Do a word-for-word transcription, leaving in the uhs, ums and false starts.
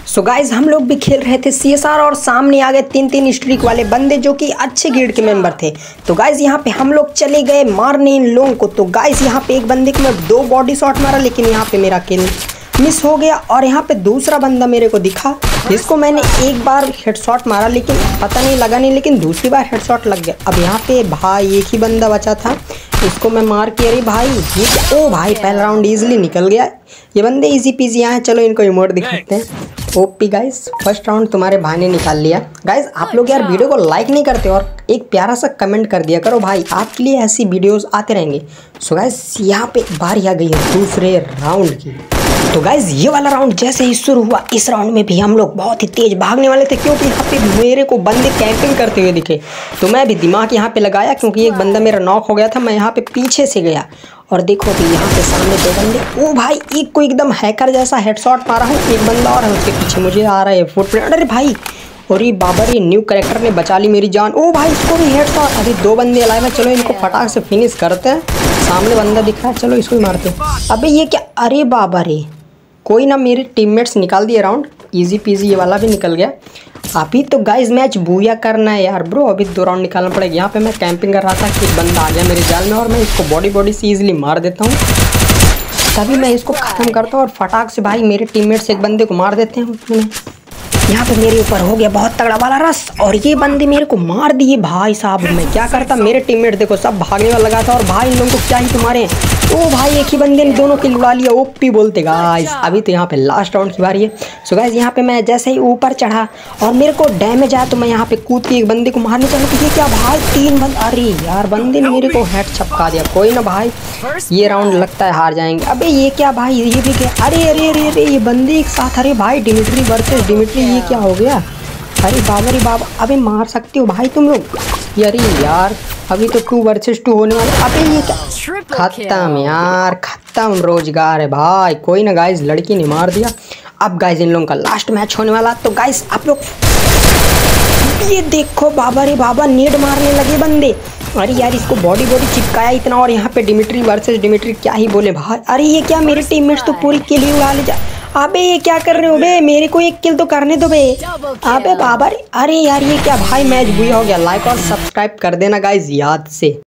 So guys हम लोग भी खेल रहे थे सी एस आर और सामने आ गए तीन तीन स्ट्रीक वाले बंदे जो कि अच्छे गिल्ड के मेंबर थे। तो गाइज यहाँ पे हम लोग चले गए मारने इन लोगों को। तो गाइज यहाँ पे एक बंदे को मैं दो बॉडी शॉट मारा लेकिन यहाँ पे मेरा किल मिस हो गया। और यहाँ पे दूसरा बंदा मेरे को दिखा जिसको मैंने एक बार हेडशॉट मारा लेकिन पता नहीं लगा नहीं, लेकिन दूसरी बार हेडशॉट लग गया। अब यहाँ पे भाई एक ही बंदा बचा था, इसको मैं मार के अरे भाई ये ओ भाई पहला राउंड इजीली निकल गया। ये बंदे इजी पीजी आए, चलो इनको इमोट दिखाते हैं। ओपी गाइस फर्स्ट राउंड तुम्हारे भाई ने निकाल लिया। गाइस आप लोग यार वीडियो को लाइक नहीं करते और एक प्यारा सा कमेंट कर दिया करो भाई, आपके लिए ऐसी वीडियोस आते रहेंगे। सो गाइस यहाँ पे बारी आ गई है दूसरे राउंड की। तो गाइज ये वाला राउंड जैसे ही शुरू हुआ, इस राउंड में भी हम लोग बहुत ही तेज भागने वाले थे क्योंकि यहाँ पे मेरे को बंदे कैंपिंग करते हुए दिखे। तो मैं भी दिमाग यहाँ पे लगाया क्योंकि एक बंदा मेरा नॉक हो गया था, मैं यहाँ पे पीछे से गया और देखो कि यहाँ पे सामने दो बंदे। ओ भाई एक को एकदम हैकर जैसा हेडशॉट मारा हूँ, एक बंदा और है उसके पीछे मुझे आ रहा है फुटप्रिंट। अरे भाई और ये बाबर ये न्यू कैरेक्टर ने बचा ली मेरी जान। ओ भाई इसको भी हेडशॉट। अभी दो बंदे अलाइव है, चलो इनको फटाक से फिनिश करते हैं। सामने बंदा दिख रहा है, चलो इसको ही मारते हैं। अबे ये क्या, अरे बाबा रे कोई ना, मेरे टीममेट्स निकाल दिए राउंड, इजी पीजी ये वाला भी निकल गया। अभी तो गाइज मैच बूया करना है यार ब्रो, अभी दो राउंड निकालना पड़ेगा। यहाँ पे मैं कैंपिंग कर रहा था कि बंदा आ गया मेरे जाल में और मैं इसको बॉडी बॉडी से इजीली मार देता हूँ। तभी मैं इसको ख़त्म करता हूँ और फटाक से भाई मेरे टीममेट्स एक बंदे को मार देते हैं उसमें। यहाँ पे मेरे ऊपर हो गया बहुत तगड़ा वाला रस और ये बंदे मेरे को मार दिए। भाई साहब मैं क्या करता, मेरे टीममेट देखो सब भागने वाला लगा था और भाई इन लोगों को क्या ही तुम्हारे। ओ भाई एक ही बंदे ने दोनों की उड़ा लिया, ओपी बोलते गाइस। अभी तो यहाँ पे लास्ट राउंड की बारी है। सो गाइस यहाँ पे मैं जैसे ही ऊपर चढ़ा और मेरे को डैमेज आया तो मैं यहाँ पे कूद के एक बंदे को मारने चला। तो ये क्या भाई तीन बंद, अरे यार बंदे ने मेरे को हेड छपका दिया। कोई ना भाई ये राउंड लगता है हार जाएंगे। अबे ये क्या भाई, ये भी क्या, अरे अरे अरे अरे ये बंदे एक साथ। अरे भाई डिमिट्री वर्सेस डिमिट्री, ये क्या हो गया। अरे बाबा रे बाबा, अबे मार सकते हो भाई तुम लोग। अरे यार अभी तो टू वर्सेस टू होने वाला। अबे ये क्या, खत्म यार खत्म रोजगार है भाई। कोई ना गाइज लड़की ने मार दिया। अब गाइज इन लोगों का लास्ट मैच होने वाला। तो गाइज आप लोग ये देखो, बाबा रे बाबा नेड मारने लगे बंदे। अरे यार इसको बॉडी बॉडी चिपकाया इतना और यहाँ पे डिमिट्री वर्सेस डिमिट्री क्या ही बोले भाई। अरे ये क्या, मेरे टीममेट्स तो पूरी किल ही उड़ा ले जा। अबे ये क्या कर रहे हो बे, मेरे को एक किल तो करने दो बे। अबे बाबा रे, अरे यार ये क्या भाई मैच बुआ हो गया। लाइक और सब्सक्राइब कर देना गाइज याद से।